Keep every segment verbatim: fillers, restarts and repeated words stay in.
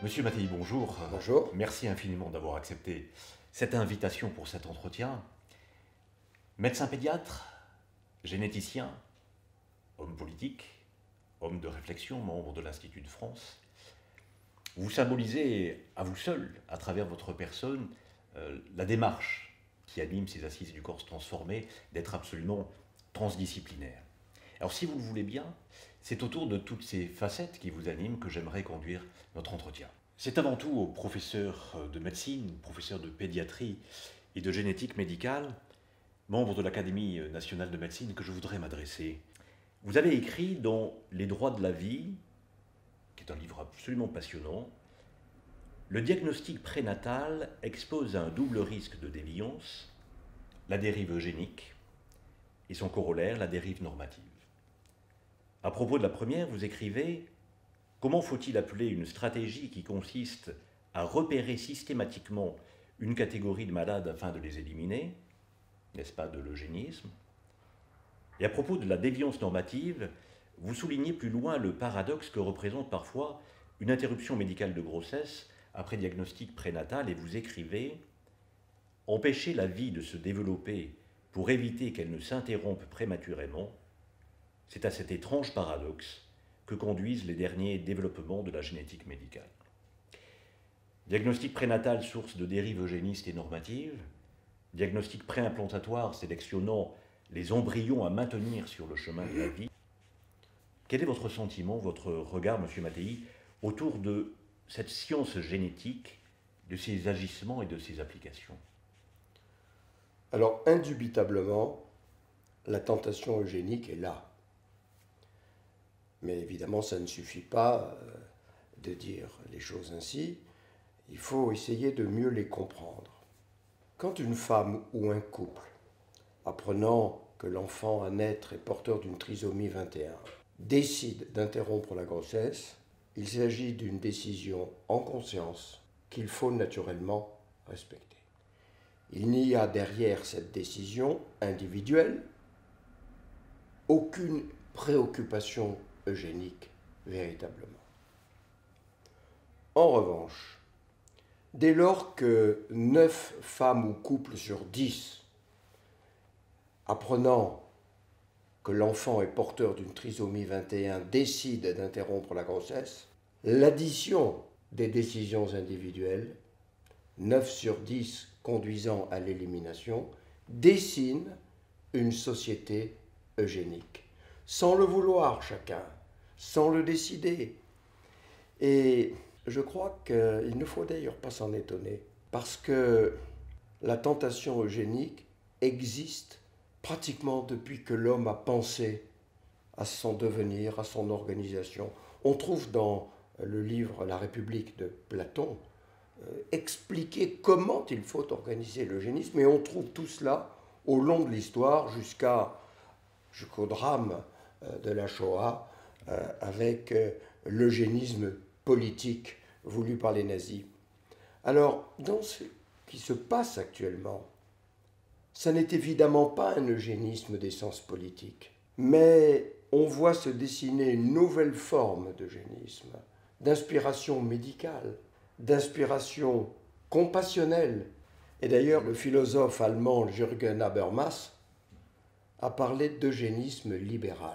Monsieur Mattei, bonjour. Bonjour. Merci infiniment d'avoir accepté cette invitation pour cet entretien. Médecin pédiatre, généticien, homme politique, homme de réflexion, membre de l'Institut de France, vous symbolisez à vous seul, à travers votre personne, euh, la démarche qui anime ces assises du corps transformé, d'être absolument transdisciplinaire. Alors si vous le voulez bien, c'est autour de toutes ces facettes qui vous animent que j'aimerais conduire notre entretien. C'est avant tout au professeur de médecine, professeur de pédiatrie et de génétique médicale, membre de l'Académie nationale de médecine, que je voudrais m'adresser. Vous avez écrit dans Les droits de la vie, qui est un livre absolument passionnant, le diagnostic prénatal expose à un double risque de déviance, la dérive eugénique et son corollaire, la dérive normative. À propos de la première, vous écrivez « Comment faut-il appeler une stratégie qui consiste à repérer systématiquement une catégorie de malades afin de les éliminer ?» N'est-ce pas de l'eugénisme? Et à propos de la déviance normative, vous soulignez plus loin le paradoxe que représente parfois une interruption médicale de grossesse après diagnostic prénatal et vous écrivez « Empêcher la vie de se développer pour éviter qu'elle ne s'interrompe prématurément, c'est à cet étrange paradoxe que conduisent les derniers développements de la génétique médicale. » Diagnostic prénatal, source de dérives eugénistes et normatives. Diagnostic préimplantatoire, sélectionnant les embryons à maintenir sur le chemin de la vie. Quel est votre sentiment, votre regard, monsieur Mattei, autour de cette science génétique, de ses agissements et de ses applications? Alors, indubitablement, la tentation eugénique est là. Mais évidemment, ça ne suffit pas euh, de dire les choses ainsi. Il faut essayer de mieux les comprendre. Quand une femme ou un couple, apprenant que l'enfant à naître est porteur d'une trisomie vingt et un, décide d'interrompre la grossesse, il s'agit d'une décision en conscience qu'il faut naturellement respecter. Il n'y a derrière cette décision individuelle aucune préoccupation eugénique véritablement. En revanche, dès lors que neuf femmes ou couples sur dix, apprenant que l'enfant est porteur d'une trisomie vingt et un, décident d'interrompre la grossesse, l'addition des décisions individuelles, neuf sur dix conduisant à l'élimination, dessine une société eugénique, sans le vouloir chacun, sans le décider. Et je crois qu'il ne faut d'ailleurs pas s'en étonner, parce que la tentation eugénique existe pratiquement depuis que l'homme a pensé à son devenir, à son organisation. On trouve dans le livre La République de Platon euh, expliquer comment il faut organiser l'eugénisme, et on trouve tout cela au long de l'histoire jusqu'à, jusqu'au drame euh, de la Shoah euh, avec euh, l'eugénisme politique voulu par les nazis. Alors, dans ce qui se passe actuellement, ça n'est évidemment pas un eugénisme d'essence politique, mais on voit se dessiner une nouvelle forme d'eugénisme, d'inspiration médicale, d'inspiration compassionnelle. Et d'ailleurs, le philosophe allemand Jürgen Habermas a parlé d'eugénisme libéral.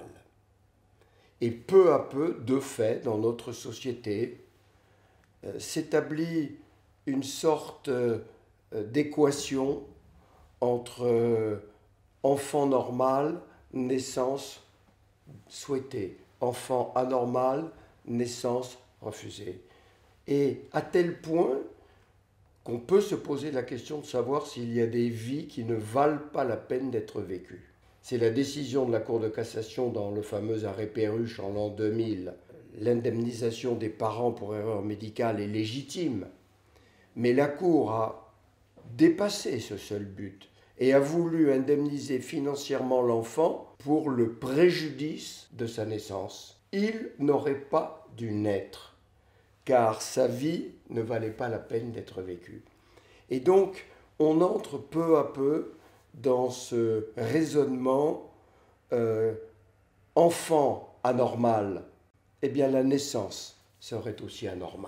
Et peu à peu, de fait, dans notre société, euh, s'établit une sorte euh, d'équation entre euh, enfant normal, naissance souhaitée, enfant anormal, naissance refusée. Et à tel point qu'on peut se poser la question de savoir s'il y a des vies qui ne valent pas la peine d'être vécues. C'est la décision de la Cour de cassation dans le fameux arrêt Perruche en l'an deux mille. L'indemnisation des parents pour erreur médicale est légitime, mais la Cour a dépassé ce seul but et a voulu indemniser financièrement l'enfant pour le préjudice de sa naissance. Il n'aurait pas dû naître, car sa vie ne valait pas la peine d'être vécue. Et donc, on entre peu à peu dans ce raisonnement euh, enfant anormal. Eh bien, la naissance serait aussi anormale.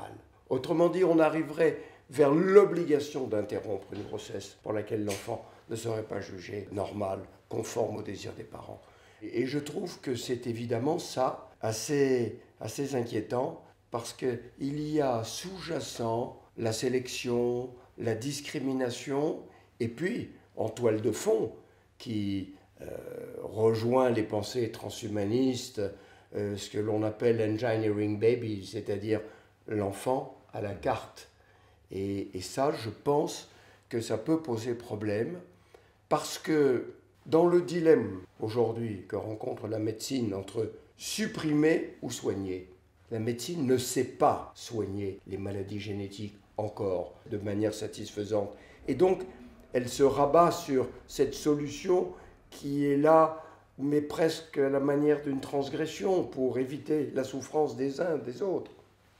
Autrement dit, on arriverait vers l'obligation d'interrompre une grossesse pour laquelle l'enfant ne serait pas jugé normal, conforme aux désirs des parents. Et je trouve que c'est évidemment ça assez, assez inquiétant, parce qu'il y a sous-jacent la sélection, la discrimination, et puis, en toile de fond, qui euh, rejoint les pensées transhumanistes, euh, ce que l'on appelle engineering baby, c'est-à-dire l'enfant à la carte. Et, et ça, je pense que ça peut poser problème, parce que dans le dilemme aujourd'hui que rencontre la médecine entre supprimer ou soigner, la médecine ne sait pas soigner les maladies génétiques encore de manière satisfaisante. Et donc, elle se rabat sur cette solution qui est là, mais presque à la manière d'une transgression pour éviter la souffrance des uns des autres.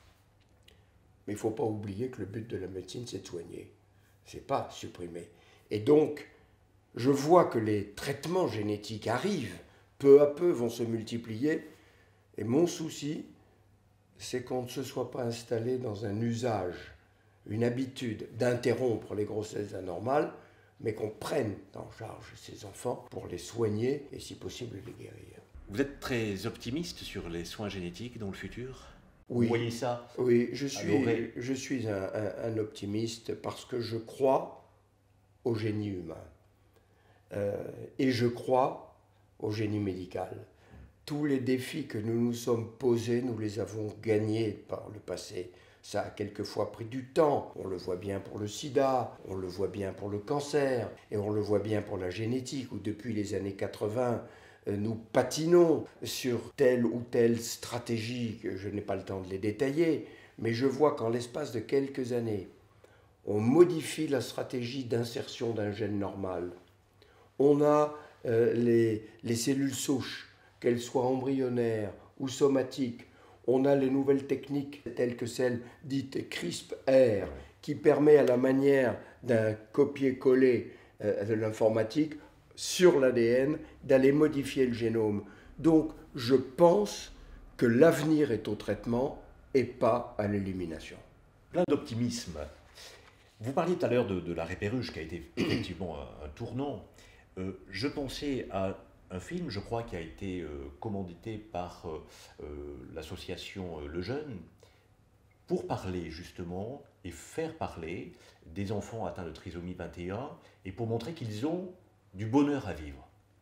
Mais il ne faut pas oublier que le but de la médecine, c'est de soigner. Ce n'est pas supprimer. Et donc, je vois que les traitements génétiques arrivent, peu à peu vont se multiplier. Et mon souci, c'est qu'on ne se soit pas installé dans un usage, une habitude d'interrompre les grossesses anormales, mais qu'on prenne en charge ces enfants pour les soigner et si possible les guérir. Vous êtes très optimiste sur les soins génétiques dans le futur ? Oui, Vous voyez ça ? Oui, je suis, je suis un, un, un optimiste parce que je crois au génie humain. Euh, et je crois au génie médical. Tous les défis que nous nous sommes posés, nous les avons gagnés par le passé. Ça a quelquefois pris du temps. On le voit bien pour le sida, on le voit bien pour le cancer, et on le voit bien pour la génétique, où depuis les années quatre-vingts, nous patinons sur telle ou telle stratégie, que je n'ai pas le temps de les détailler, mais je vois qu'en l'espace de quelques années, on modifie la stratégie d'insertion d'un gène normal. On a euh, les, les cellules souches, qu'elles soient embryonnaires ou somatiques. On a les nouvelles techniques telles que celle dite CRISPR, qui permet à la manière d'un copier-coller euh, de l'informatique sur l'A D N d'aller modifier le génome. Donc je pense que l'avenir est au traitement et pas à l'élimination. Plein d'optimisme. Vous parliez tout à l'heure de, de l'arrêt Perruche, qui a été effectivement un, un tournant. Euh, je pensais à un film, je crois, qui a été euh, commandité par euh, euh, l'association euh, Le Jeune, pour parler justement et faire parler des enfants atteints de trisomie vingt et un, et pour montrer qu'ils ont du bonheur à vivre.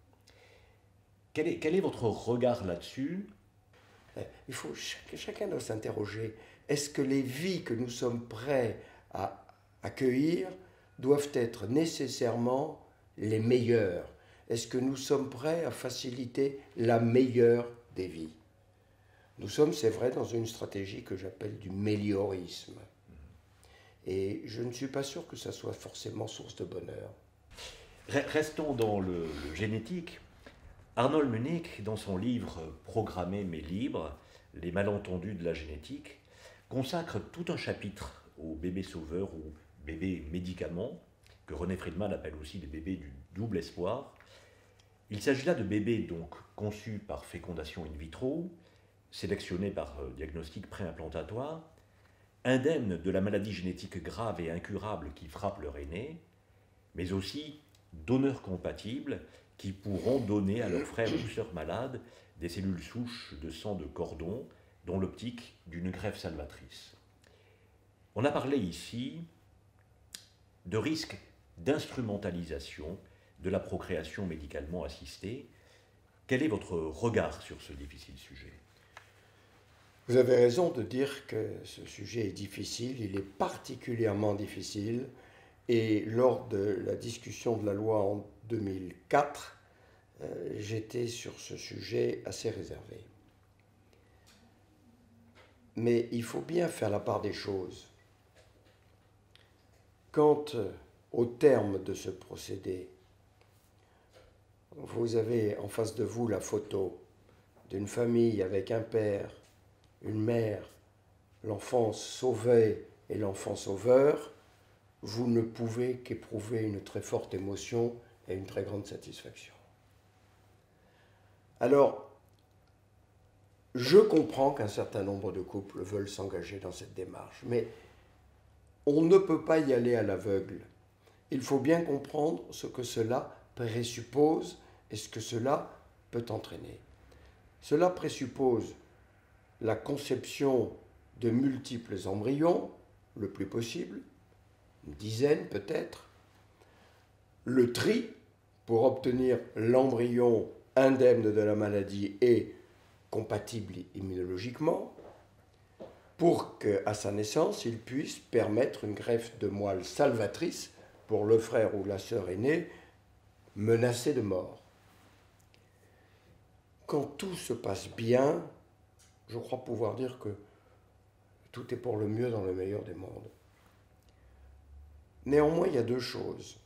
Quel est, quel est votre regard là-dessus ? Il faut, chacun doit s'interroger. Est-ce que les vies que nous sommes prêts à accueillir doivent être nécessairement les meilleures? Est-ce que nous sommes prêts à faciliter la meilleure des vies? Nous sommes, c'est vrai, dans une stratégie que j'appelle du méliorisme. Et je ne suis pas sûr que ça soit forcément source de bonheur. Restons dans le, le génétique. Arnold Munich, dans son livre « Programmé mais libre, les malentendus de la génétique », consacre tout un chapitre aux bébés sauveurs ou bébés médicaments, que René Friedman appelle aussi des bébés du double espoir. Il s'agit là de bébés donc conçus par fécondation in vitro, sélectionnés par diagnostic préimplantatoire, indemnes de la maladie génétique grave et incurable qui frappe leur aîné, mais aussi donneurs compatibles qui pourront donner à leurs frères ou sœurs malades des cellules souches de sang de cordon dans l'optique d'une greffe salvatrice. On a parlé ici de risques d'instrumentalisation de la procréation médicalement assistée. Quel est votre regard sur ce difficile sujet ? Vous avez raison de dire que ce sujet est difficile, il est particulièrement difficile, et lors de la discussion de la loi en deux mille quatre, euh, j'étais sur ce sujet assez réservé. Mais il faut bien faire la part des choses. Quand, euh, au terme de ce procédé, vous avez en face de vous la photo d'une famille avec un père, une mère, l'enfant sauvé et l'enfant sauveur, vous ne pouvez qu'éprouver une très forte émotion et une très grande satisfaction. Alors, je comprends qu'un certain nombre de couples veulent s'engager dans cette démarche, mais on ne peut pas y aller à l'aveugle. Il faut bien comprendre ce que cela présuppose et ce que cela peut entraîner. Cela présuppose la conception de multiples embryons, le plus possible, une dizaine peut-être, le tri pour obtenir l'embryon indemne de la maladie et compatible immunologiquement, pour qu'à sa naissance, il puisse permettre une greffe de moelle salvatrice pour le frère ou la sœur aînée menacé de mort. Quand tout se passe bien, je crois pouvoir dire que tout est pour le mieux dans le meilleur des mondes. Néanmoins, il y a deux choses.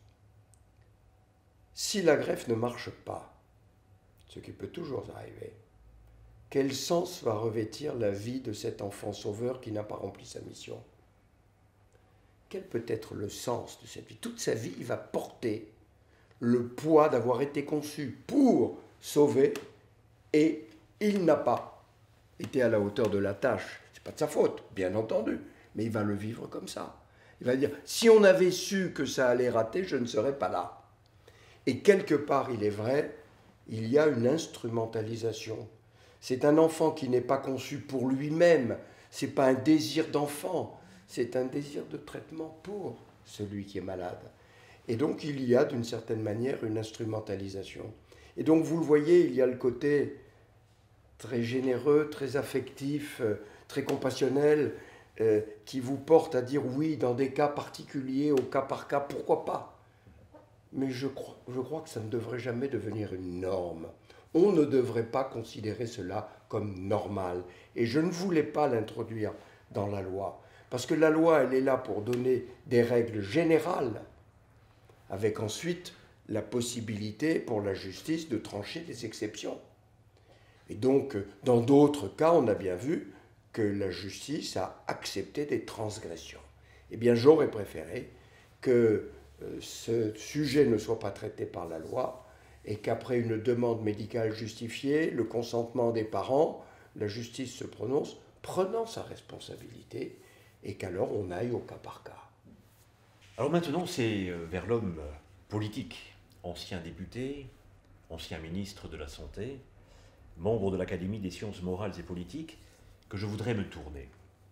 Si la greffe ne marche pas, ce qui peut toujours arriver, quel sens va revêtir la vie de cet enfant sauveur qui n'a pas rempli sa mission? Quel peut être le sens de cette vie? Toute sa vie, il va porter le poids d'avoir été conçu pour sauver, et il n'a pas été à la hauteur de la tâche. Ce n'est pas de sa faute, bien entendu, mais il va le vivre comme ça. Il va dire, si on avait su que ça allait rater, je ne serais pas là. Et quelque part, il est vrai, il y a une instrumentalisation. C'est un enfant qui n'est pas conçu pour lui-même, ce n'est pas un désir d'enfant, c'est un désir de traitement pour celui qui est malade. Et donc il y a d'une certaine manière une instrumentalisation. Et donc vous le voyez, il y a le côté très généreux, très affectif, très compassionnel, euh, qui vous porte à dire oui, dans des cas particuliers, au cas par cas, pourquoi pas. Mais je crois, je crois que ça ne devrait jamais devenir une norme. On ne devrait pas considérer cela comme normal. Et je ne voulais pas l'introduire dans la loi. Parce que la loi, elle est là pour donner des règles générales, avec ensuite la possibilité pour la justice de trancher des exceptions. Et donc, dans d'autres cas, on a bien vu que la justice a accepté des transgressions. Eh bien, j'aurais préféré que ce sujet ne soit pas traité par la loi, et qu'après une demande médicale justifiée, le consentement des parents, la justice se prononce, prenant sa responsabilité, et qu'alors on aille au cas par cas. Alors maintenant, c'est vers l'homme politique, ancien député, ancien ministre de la Santé, membre de l'Académie des sciences morales et politiques, que je voudrais me tourner.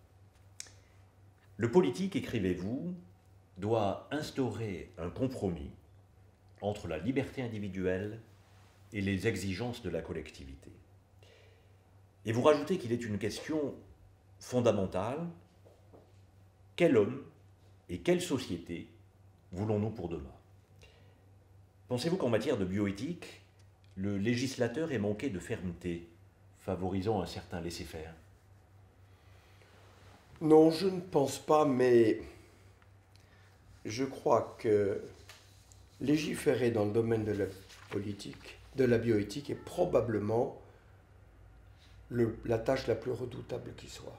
Le politique, écrivez-vous, doit instaurer un compromis entre la liberté individuelle et les exigences de la collectivité. Et vous rajoutez qu'il est une question fondamentale. Quel homme et quelle société voulons-nous pour demain? Pensez-vous qu'en matière de bioéthique, le législateur ait manqué de fermeté, favorisant un certain laisser-faire? Non, je ne pense pas, mais je crois que légiférer dans le domaine de la politique, de la bioéthique, est probablement le, la tâche la plus redoutable qui soit.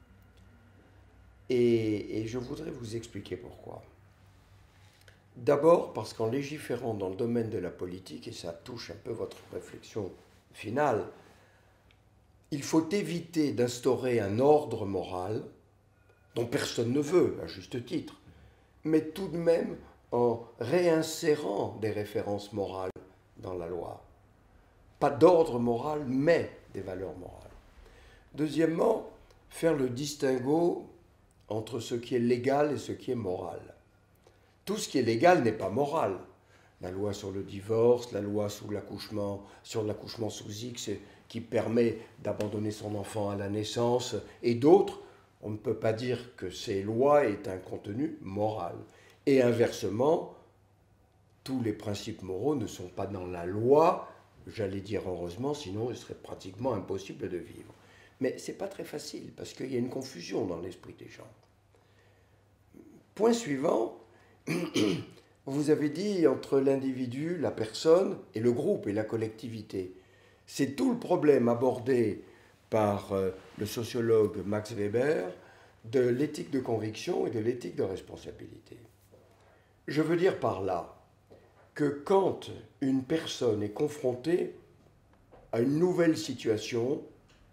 Et, et je voudrais vous expliquer pourquoi. D'abord parce qu'en légiférant dans le domaine de la politique, et ça touche un peu votre réflexion finale, il faut éviter d'instaurer un ordre moral dont personne ne veut, à juste titre, mais tout de même en réinsérant des références morales dans la loi. Pas d'ordre moral, mais des valeurs morales. Deuxièmement, faire le distinguo entre ce qui est légal et ce qui est moral. Tout ce qui est légal n'est pas moral. La loi sur le divorce, la loi sur l'accouchement, sur l'accouchement sous X, qui permet d'abandonner son enfant à la naissance, et d'autres, on ne peut pas dire que ces lois aient un contenu moral. Et inversement, tous les principes moraux ne sont pas dans la loi, j'allais dire heureusement, sinon il serait pratiquement impossible de vivre. Mais ce n'est pas très facile, parce qu'il y a une confusion dans l'esprit des gens. Point suivant, vous avez dit entre l'individu, la personne, et le groupe, et la collectivité. C'est tout le problème abordé par le sociologue Max Weber de l'éthique de conviction et de l'éthique de responsabilité. Je veux dire par là que quand une personne est confrontée à une nouvelle situation,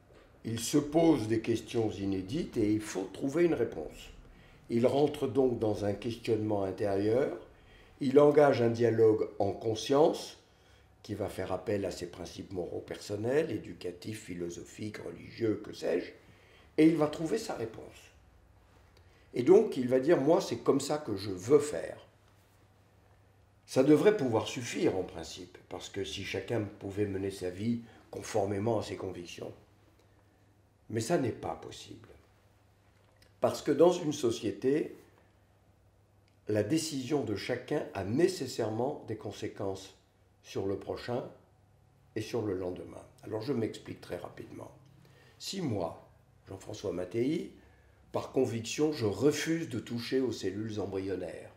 il se pose des questions inédites et il faut trouver une réponse. Il rentre donc dans un questionnement intérieur, il engage un dialogue en conscience qui va faire appel à ses principes moraux personnels, éducatifs, philosophiques, religieux, que sais-je, et il va trouver sa réponse. Et donc il va dire, moi c'est comme ça que je veux faire. Ça devrait pouvoir suffire en principe, parce que si chacun pouvait mener sa vie conformément à ses convictions. Mais ça n'est pas possible. Parce que dans une société, la décision de chacun a nécessairement des conséquences sur le prochain et sur le lendemain. Alors je m'explique très rapidement. Si moi, Jean-François Mattei, par conviction, je refuse de toucher aux cellules embryonnaires,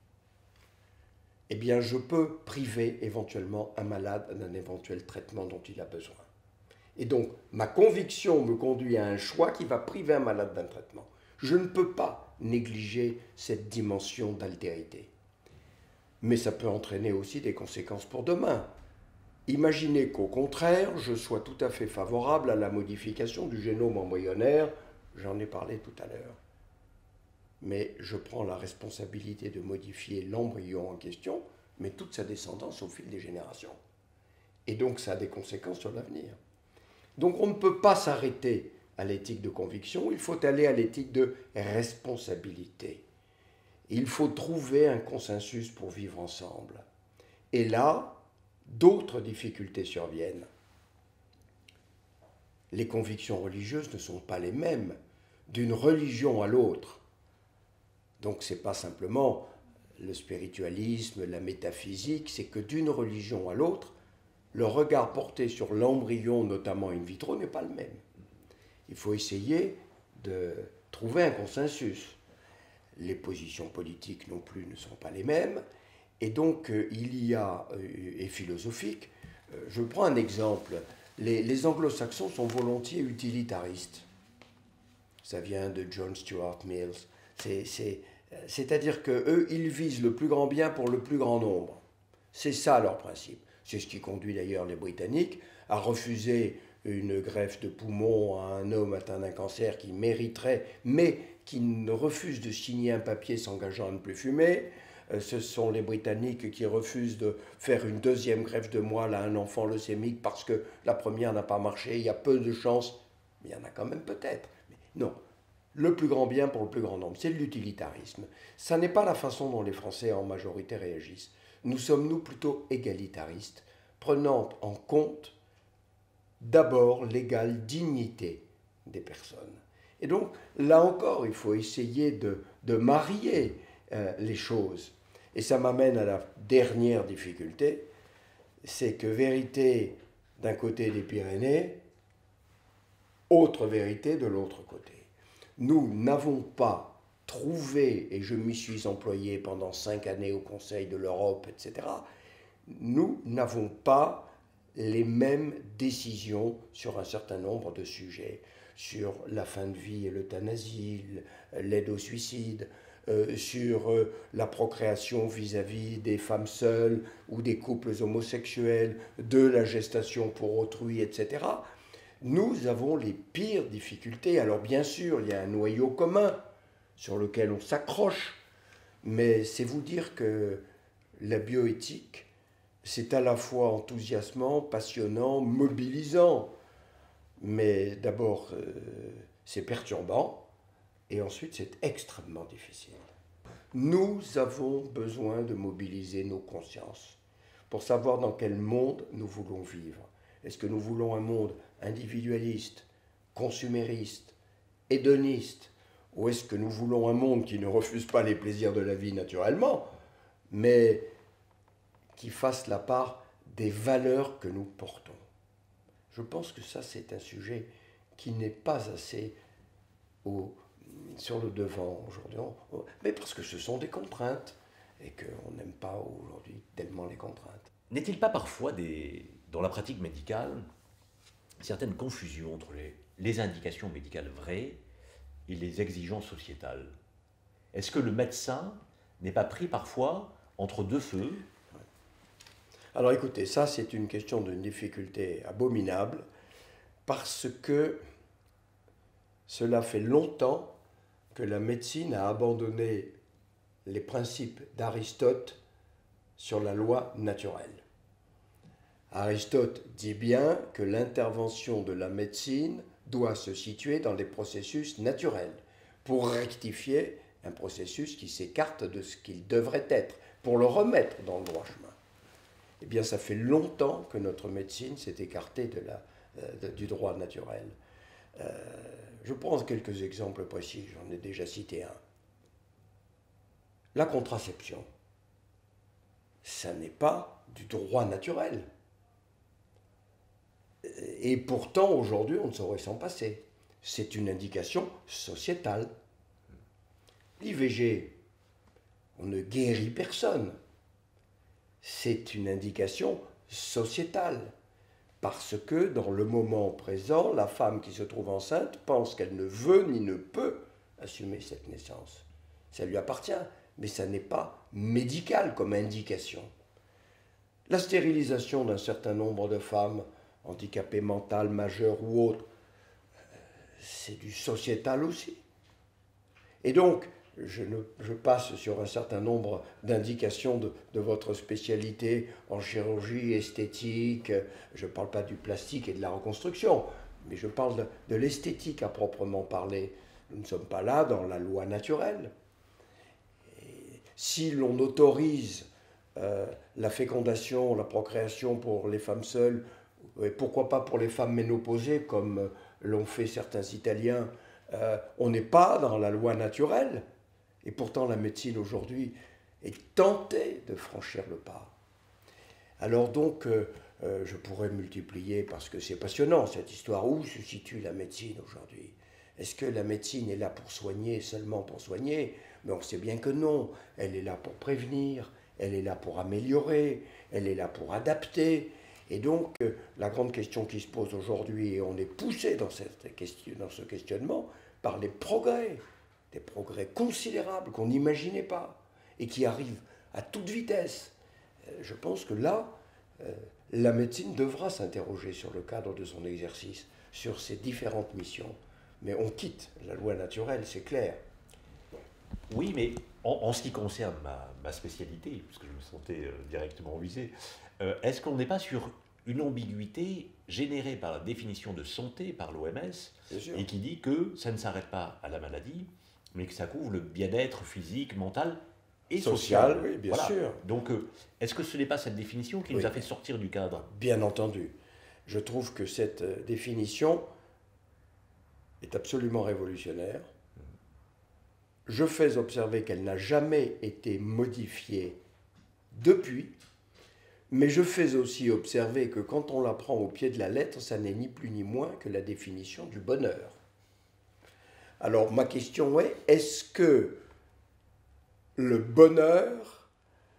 eh bien je peux priver éventuellement un malade d'un éventuel traitement dont il a besoin. Et donc, ma conviction me conduit à un choix qui va priver un malade d'un traitement. Je ne peux pas négliger cette dimension d'altérité. Mais ça peut entraîner aussi des conséquences pour demain. Imaginez qu'au contraire, je sois tout à fait favorable à la modification du génome embryonnaire, j'en ai parlé tout à l'heure. Mais je prends la responsabilité de modifier l'embryon en question, mais toute sa descendance au fil des générations. Et donc ça a des conséquences sur l'avenir. Donc on ne peut pas s'arrêter à l'éthique de conviction, il faut aller à l'éthique de responsabilité. Il faut trouver un consensus pour vivre ensemble. Et là, d'autres difficultés surviennent. Les convictions religieuses ne sont pas les mêmes d'une religion à l'autre. Donc ce n'est pas simplement le spiritualisme, la métaphysique, c'est que d'une religion à l'autre, le regard porté sur l'embryon, notamment in vitro, n'est pas le même. Il faut essayer de trouver un consensus. Les positions politiques non plus ne sont pas les mêmes, et donc euh, il y a, euh, et philosophiques, euh, je prends un exemple, les, les anglo-saxons sont volontiers utilitaristes. Ça vient de John Stuart Mill. C'est, c'est, c'est-à-dire qu'eux, ils visent le plus grand bien pour le plus grand nombre. C'est ça leur principe. C'est ce qui conduit d'ailleurs les Britanniques à refuser une greffe de poumon à un homme atteint d'un cancer qui mériterait, mais qui ne refuse de signer un papier s'engageant à ne plus fumer. Ce sont les Britanniques qui refusent de faire une deuxième greffe de moelle à un enfant leucémique parce que la première n'a pas marché, il y a peu de chances, mais il y en a quand même peut-être. Mais non, le plus grand bien pour le plus grand nombre, c'est l'utilitarisme. Ça n'est pas la façon dont les Français en majorité réagissent. Nous sommes, nous, plutôt égalitaristes, prenant en compte d'abord l'égale dignité des personnes. Et donc, là encore, il faut essayer de, de marier euh, les choses. Et ça m'amène à la dernière difficulté, c'est que vérité d'un côté des Pyrénées, autre vérité de l'autre côté. Nous n'avons pas trouvé, et je m'y suis employé pendant cinq années au Conseil de l'Europe, et cetera, nous n'avons pas les mêmes décisions sur un certain nombre de sujets, sur la fin de vie et l'euthanasie, l'aide au suicide, euh, sur euh, la procréation vis-à-vis des femmes seules ou des couples homosexuels, de la gestation pour autrui, et cetera. Nous avons les pires difficultés. Alors bien sûr, il y a un noyau commun sur lequel on s'accroche, mais c'est vous dire que la bioéthique, c'est à la fois enthousiasmant, passionnant, mobilisant, mais d'abord euh, c'est perturbant, et ensuite c'est extrêmement difficile. Nous avons besoin de mobiliser nos consciences pour savoir dans quel monde nous voulons vivre. Est-ce que nous voulons un monde individualiste, consumériste, hédoniste, ou est-ce que nous voulons un monde qui ne refuse pas les plaisirs de la vie naturellement, mais qui fasse la part des valeurs que nous portons? Je pense que ça, c'est un sujet qui n'est pas assez au, sur le devant aujourd'hui, mais parce que ce sont des contraintes et qu'on n'aime pas aujourd'hui tellement les contraintes. N'est-il pas parfois, des, dans la pratique médicale, certaines confusions entre les, les indications médicales vraies et les exigences sociétales? Est-ce que le médecin n'est pas pris parfois entre deux feux? Alors écoutez, ça c'est une question d'une difficulté abominable, parce que cela fait longtemps que la médecine a abandonné les principes d'Aristote sur la loi naturelle. Aristote dit bien que l'intervention de la médecine doit se situer dans les processus naturels pour rectifier un processus qui s'écarte de ce qu'il devrait être, pour le remettre dans le droit chemin. Eh bien, ça fait longtemps que notre médecine s'est écartée de la, euh, de, du droit naturel. Euh, je prends quelques exemples précis, j'en ai déjà cité un. La contraception, ça n'est pas du droit naturel. Et pourtant, aujourd'hui, on ne saurait s'en passer. C'est une indication sociétale. L'I V G, on ne guérit personne. C'est une indication sociétale. Parce que dans le moment présent, la femme qui se trouve enceinte pense qu'elle ne veut ni ne peut assumer cette naissance. Ça lui appartient, mais ça n'est pas médical comme indication. La stérilisation d'un certain nombre de femmes, handicapées mentales, majeures ou autres, c'est du sociétal aussi. Et donc, je, ne, je passe sur un certain nombre d'indications de, de votre spécialité en chirurgie esthétique. Je ne parle pas du plastique et de la reconstruction, mais je parle de, de l'esthétique à proprement parler. Nous ne sommes pas là dans la loi naturelle. Et si l'on autorise euh, la fécondation, la procréation pour les femmes seules, et pourquoi pas pour les femmes ménopausées, comme l'ont fait certains Italiens, euh, on n'est pas dans la loi naturelle. Et pourtant, la médecine aujourd'hui est tentée de franchir le pas. Alors donc, euh, euh, je pourrais multiplier, parce que c'est passionnant cette histoire, où se situe la médecine aujourd'hui? Est-ce que la médecine est là pour soigner, seulement pour soigner? Mais on sait bien que non. Elle est là pour prévenir, elle est là pour améliorer, elle est là pour adapter. Et donc, euh, la grande question qui se pose aujourd'hui, et on est poussé dans, cette question, dans ce questionnement, par les progrès, des progrès considérables qu'on n'imaginait pas, et qui arrivent à toute vitesse. Euh, je pense que là, euh, la médecine devra s'interroger sur le cadre de son exercice, sur ses différentes missions. Mais on quitte la loi naturelle, c'est clair. Oui, mais en, en ce qui concerne ma, ma spécialité, puisque je me sentais euh, directement visé, euh, est-ce qu'on n'est pas sur une ambiguïté générée par la définition de santé par l'O M S, et qui dit que ça ne s'arrête pas à la maladie, mais que ça couvre le bien-être physique, mental et social. Social, oui, bien voilà. sûr. Donc, euh, est-ce que ce n'est pas cette définition qui oui. nous a fait sortir du cadre? Bien entendu. Je trouve que cette euh, définition est absolument révolutionnaire. Je fais observer qu'elle n'a jamais été modifiée depuis, mais je fais aussi observer que quand on la prend au pied de la lettre, ça n'est ni plus ni moins que la définition du bonheur. Alors ma question est, est-ce que le bonheur,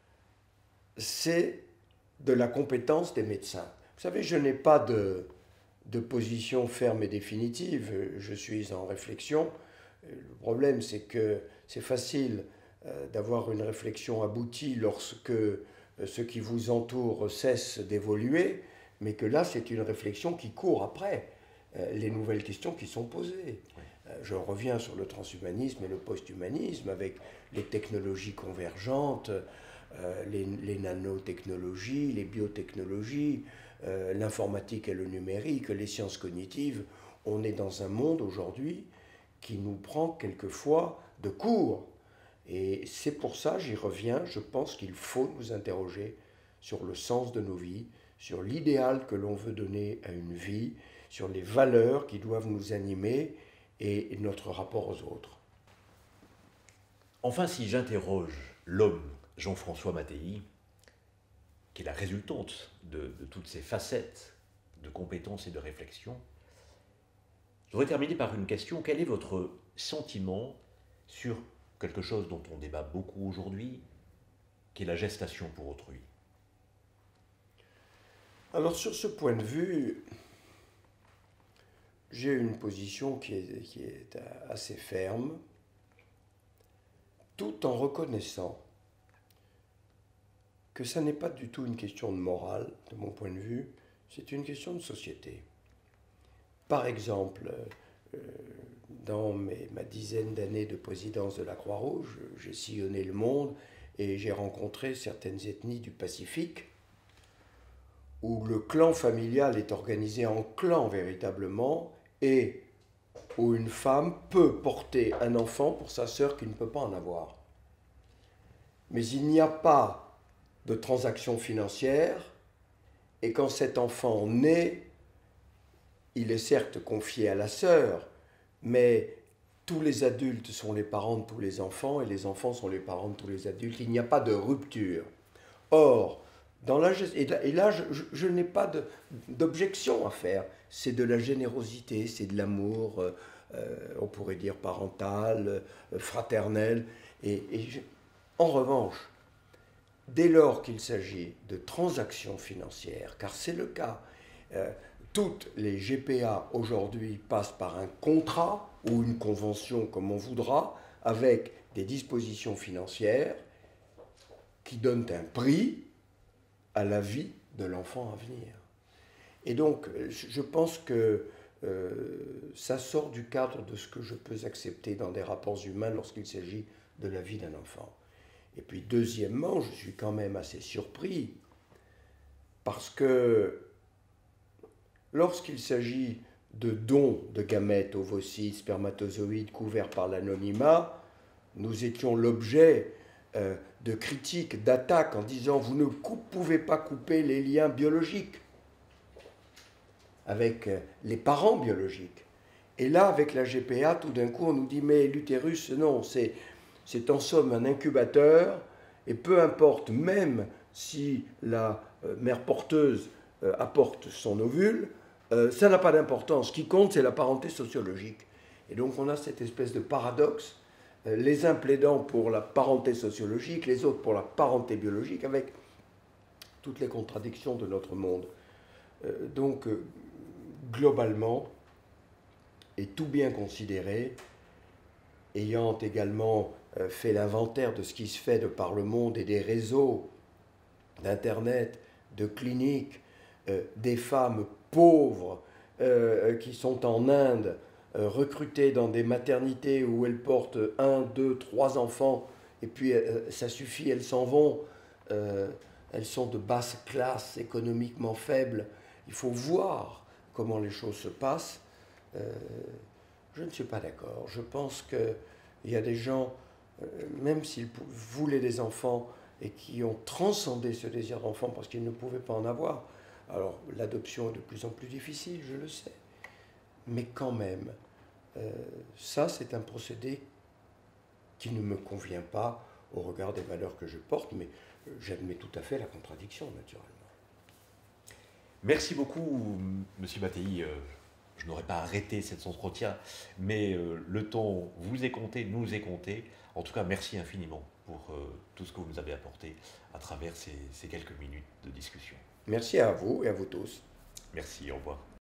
c'est de la compétence des médecins? Vous savez, je n'ai pas de, de position ferme et définitive, je suis en réflexion. Le problème, c'est que c'est facile euh, d'avoir une réflexion aboutie lorsque euh, ce qui vous entoure cesse d'évoluer, mais que là, c'est une réflexion qui court après euh, les nouvelles questions qui sont posées. Euh, je reviens sur le transhumanisme et le post-humanisme avec les technologies convergentes, euh, les, les nanotechnologies, les biotechnologies, euh, l'informatique et le numérique, les sciences cognitives. On est dans un monde aujourd'hui qui nous prend quelquefois de court. Et c'est pour ça, j'y reviens, je pense qu'il faut nous interroger sur le sens de nos vies, sur l'idéal que l'on veut donner à une vie, sur les valeurs qui doivent nous animer et notre rapport aux autres. Enfin, si j'interroge l'homme Jean-François Mattei, qui est la résultante de, de toutes ces facettes de compétences et de réflexion, je voudrais terminer par une question. Quel est votre sentiment sur quelque chose dont on débat beaucoup aujourd'hui, qui est la gestation pour autrui? Alors sur ce point de vue, j'ai une position qui est, qui est assez ferme, tout en reconnaissant que ça n'est pas du tout une question de morale, de mon point de vue, c'est une question de société. Par exemple, dans mes, ma dizaine d'années de présidence de la Croix-Rouge, j'ai sillonné le monde et j'ai rencontré certaines ethnies du Pacifique où le clan familial est organisé en clan véritablement et où une femme peut porter un enfant pour sa sœur qui ne peut pas en avoir. Mais il n'y a pas de transaction financière et quand cet enfant naît, il est certes confié à la sœur, mais tous les adultes sont les parents de tous les enfants et les enfants sont les parents de tous les adultes. Il n'y a pas de rupture. Or, dans la, et là, et là je, je, je n'ai pas d'objection à faire. C'est de la générosité, c'est de l'amour, euh, on pourrait dire parental, euh, fraternel. Et, et je, en revanche, dès lors qu'il s'agit de transactions financières, car c'est le cas, euh, toutes les G P A aujourd'hui passent par un contrat ou une convention comme on voudra, avec des dispositions financières qui donnent un prix à la vie de l'enfant à venir. Et donc, je pense que euh, ça sort du cadre de ce que je peux accepter dans des rapports humains lorsqu'il s'agit de la vie d'un enfant. Et puis, deuxièmement, je suis quand même assez surpris parce que lorsqu'il s'agit de dons de gamètes, ovocytes, spermatozoïdes couverts par l'anonymat, nous étions l'objet euh, de critiques, d'attaques en disant « vous ne pouvez pas couper les liens biologiques avec euh, les parents biologiques ». Et là, avec la G P A, tout d'un coup, on nous dit « mais l'utérus, non, c'est, c'est en somme un incubateur, et peu importe, même si la euh, mère porteuse euh, apporte son ovule, Euh, ça n'a pas d'importance. Ce qui compte, c'est la parenté sociologique. Et donc, on a cette espèce de paradoxe, euh, les uns plaidant pour la parenté sociologique, les autres pour la parenté biologique, avec toutes les contradictions de notre monde. Euh, donc, euh, globalement, et tout bien considéré, ayant également euh, fait l'inventaire de ce qui se fait de par le monde et des réseaux d'Internet, de cliniques, euh, des femmes pauvres euh, qui sont en Inde, euh, recrutées dans des maternités où elles portent un, deux, trois enfants, et puis euh, ça suffit, elles s'en vont. Euh, elles sont de basse classe, économiquement faibles. Il faut voir comment les choses se passent. Euh, je ne suis pas d'accord. Je pense qu'il y a des gens, euh, même s'ils voulaient des enfants, et qui ont transcendé ce désir d'enfant parce qu'ils ne pouvaient pas en avoir. Alors, l'adoption est de plus en plus difficile, je le sais. Mais quand même, euh, ça, c'est un procédé qui ne me convient pas au regard des valeurs que je porte, mais j'admets tout à fait la contradiction, naturellement. Merci beaucoup, Monsieur Mattei. Je n'aurais pas arrêté cet entretien, mais le temps vous est compté, nous est compté. En tout cas, merci infiniment pour tout ce que vous nous avez apporté à travers ces, ces quelques minutes de discussion. Merci à vous et à vous tous. Merci, au revoir.